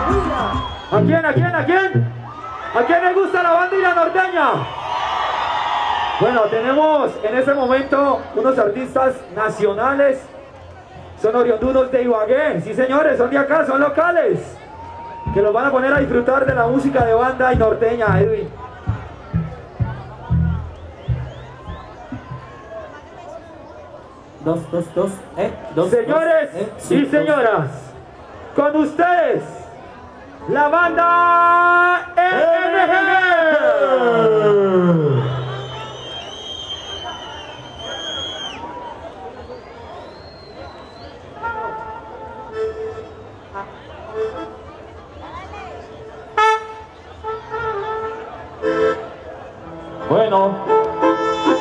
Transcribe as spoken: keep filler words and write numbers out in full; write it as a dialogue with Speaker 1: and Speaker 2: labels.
Speaker 1: ¿A quién, a quién, a quién? ¿A quién le gusta la banda y la norteña? Bueno, tenemos en este momento unos artistas nacionales. Son oriundos de Ibagué. Sí, señores, son de acá, son locales. Que los van a poner a disfrutar de la música de banda y norteña, Edwin.
Speaker 2: Dos, dos, dos, eh, dos.
Speaker 1: Señores
Speaker 2: dos, eh,
Speaker 1: y
Speaker 2: sí,
Speaker 1: señoras, con ustedes, la banda E N G.